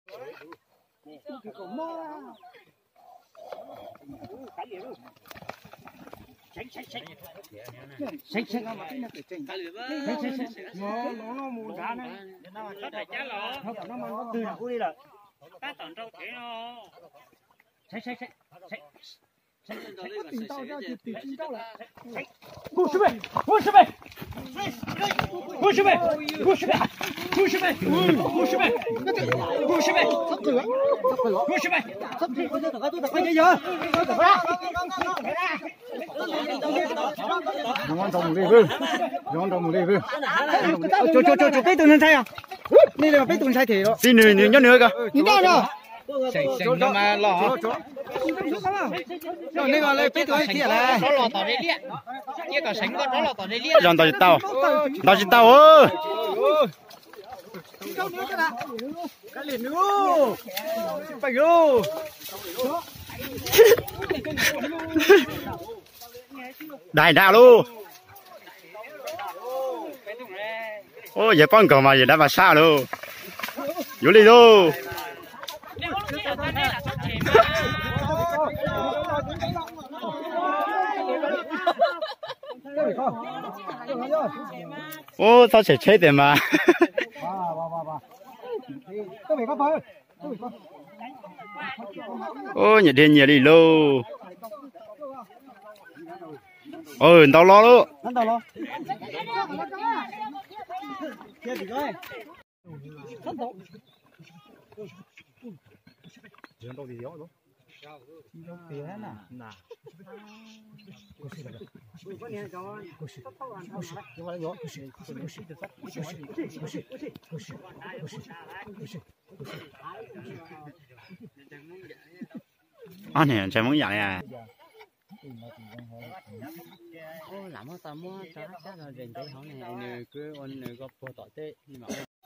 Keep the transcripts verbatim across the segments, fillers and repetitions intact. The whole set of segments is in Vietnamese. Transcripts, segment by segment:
xanh xanh xanh xanh xanh nó nó nó mù giá này nó phải chả lọ không nó mang nó từ nào đi rồi ta tận trong thế nó xanh xanh xanh xanh tìm tao ra thì tìm tìm tao lại 五十倍五十倍五十倍五十倍五十倍五十倍五十倍 sắp cửa sắp cửa 五十倍 sắp thì có thể tôi tôi phải giờ ngon trong đi vư ngon trong đi vư cho cho cho cho cái tuần sai à đây là cái tuần sai thì đó xin nửa nửa nhớ nữa cơ nhìn tao rồi sành sành nhưng mà lỏ rồi đây là lấy cái tuần kia là nó lọt vào đây liệt kia cả sánh con nó lọt vào đây liệt giòn tao tao tao chỉ tao ơi cái liền nữa phải vô đại đạo luôn ô giờ con cầu mà giờ đã vào xa luôn vô đi luôn ô tao sẽ chơi tiền mà ô nhà điện nhà đi luôn ôi tao lo luôn tao lo Jangan tahu dia tu. Dia na. Nah. Kusi dah. Kusi. Kusi. Coba yo. Kusi. Kusi. Kusi. Kusi. Kusi. Kusi. Kusi. Anh này chạy muốn dạy à. ô làm sao tao mua cho chắc là rèn cái họ này nè cứ ôn nè có phô tỏi tê nhưng mà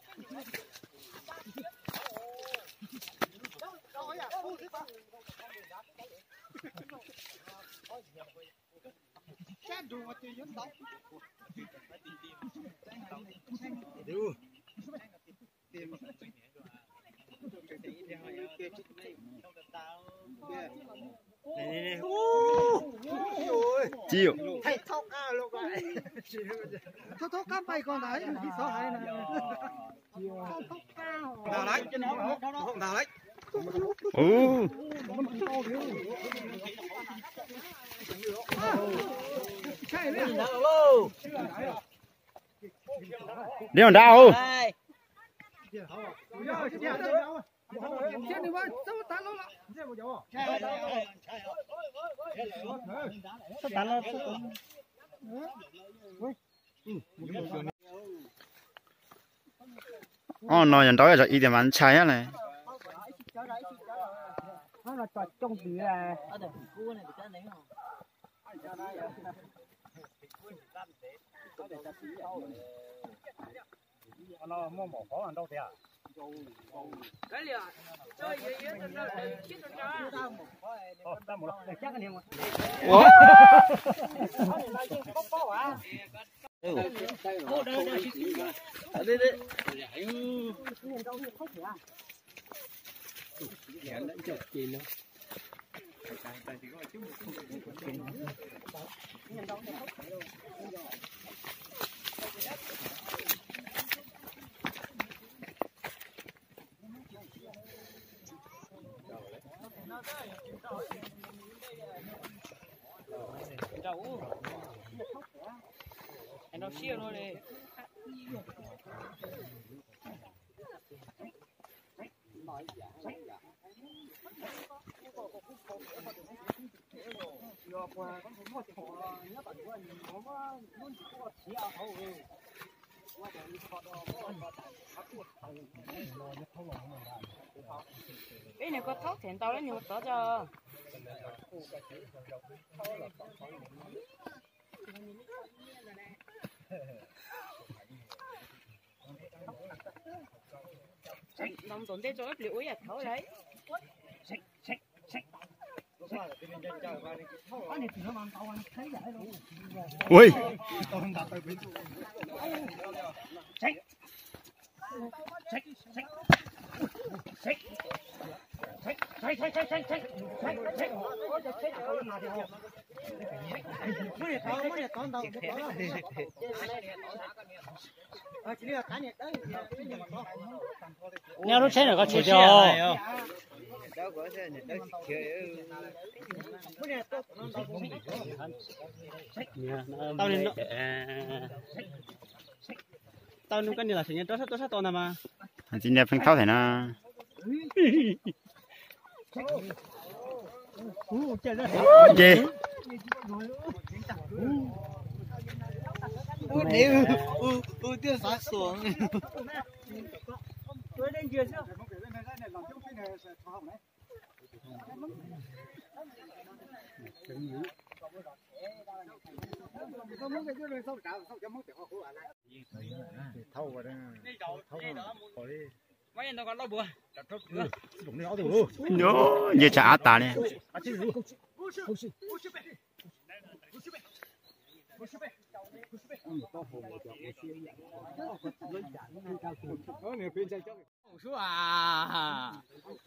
Này này. Chịu. Thầy thóc ca luôn vậy. Thóc thóc ca bay còn đấy, đi số hai này. Thóc ca. Nào đấy, trên đó, không nào đấy. Ồ. Đi on đâu? Trên đi qua, sao tán nó lại. Sao tán nó. Ồ, nói nhận đó là ý điểm ăn chay á này. Nó là trò trong từ là. ở đây cua này cái này không Nó mua mỏ khó ăn đâu thế à? cái liền chơi gì vậy nó chết nó Ồ, ta một lần chắc anh em. ủa đây đây đâu anh đâu xia thôi đi cái này có thóc thèn tao lấy nhiều tao cho đồng tuần tết cho ép liệu à thấu đấy Ui. Check. Check. Check. Sai sai sai sai sai sai sai. Mới để tao mới để tao tao tao đó. À chỉ là cái này đấy. Nếu lúc xe này có chịu cho. Đâu có xe này đâu chịu. Mới để tao tao nên tao nên cái này là sự nhận tốt tốt tốt nào mà chỉ đẹp phanh tháo thế nào gì ui nếu ui ui tiêu xả xuống Tôi lên kia chưa? mấy anh đâu còn lâu bữa nhớ như chả ta này số à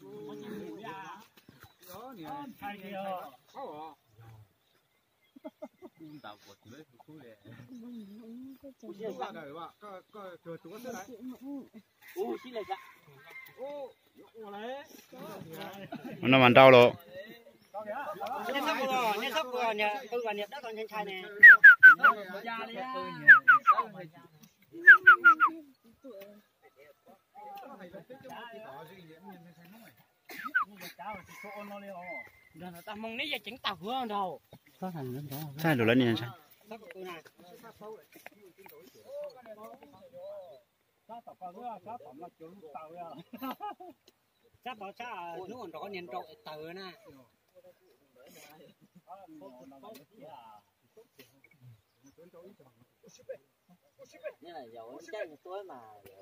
nó màn đau rồi nhân sắp rồi nhân sắp rồi nhà tôi và nhiệt đất còn nhân trai này ta mong nấy giờ chỉnh tàu hơn đâu sai rồi lên nè chắc bảo chắc nó còn có nhân trội tờ nè nên là dầu chắc tối mà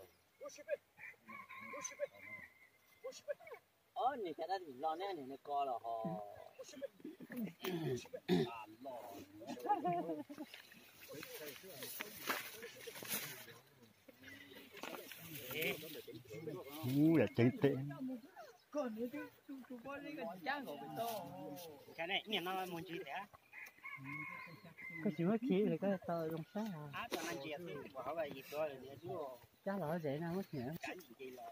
ờ này cái đó thì lo nè này nó co là họ u là chính tệ cái này miền nào muốn gì thế Có chịu hết khí thì có tờ trong sáng à? á còn anh chị thì bảo vậy gì tôi là chứ Chắc là dễ nào mất nhỉ? cái gì là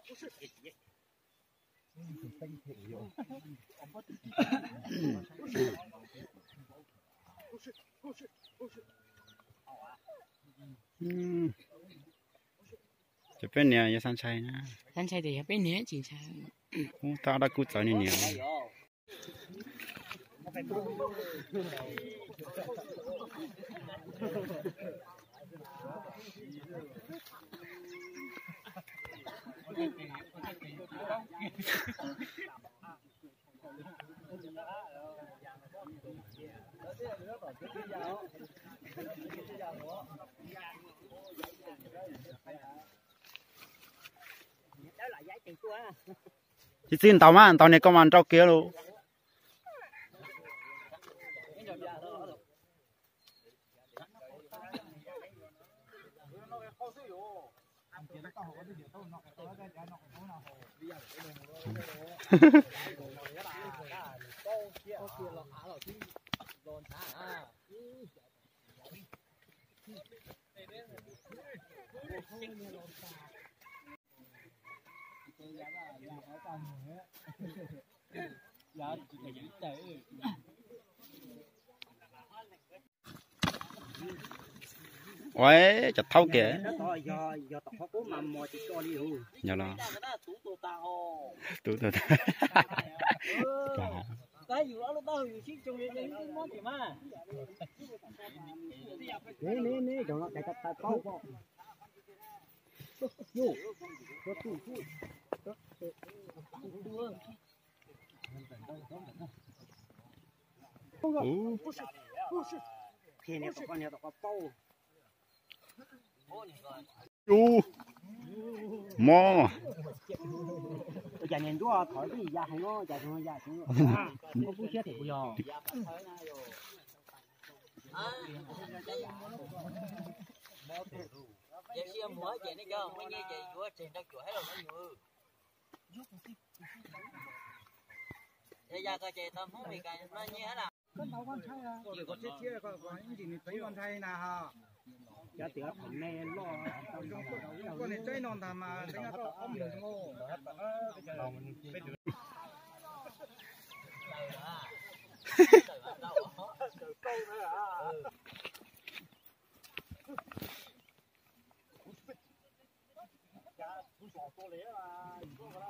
chụp bên nè giờ san chay nè anh trai thì bên nhé chị trai ta đã cút rồi nè nè đó là giá trị của á chỉ xin tao mà tao này có màn trâu kia luôn ôi chặt thâu kìa đó do do tập hóa cố mà mò chỉ cho đi luôn nhớ lo tú tô ta hồ tú tú cái gì đó lúc đó thì xích trong cái món gì mà nè nè nè cho nó cái tập tập câu vô vô thì này con này có câu u mò giờ nhìn chúa thổi cái gì ra hay nó giờ nó ra xuống nó cũng chết thì bây giờ vậy xem mỗi chuyện đấy cơ mấy nghe chị chúa chuyện đang chuột hết rồi nó nhiều Bây giờ có chị tâm không bị cái nó như thế nào? con tàu con trai à rồi có chết chia có có những gì thấy con trai nào ha giá tiền thành này lo con này chơi non thầm mà đánh nó không được ngô giá số số to lẻ là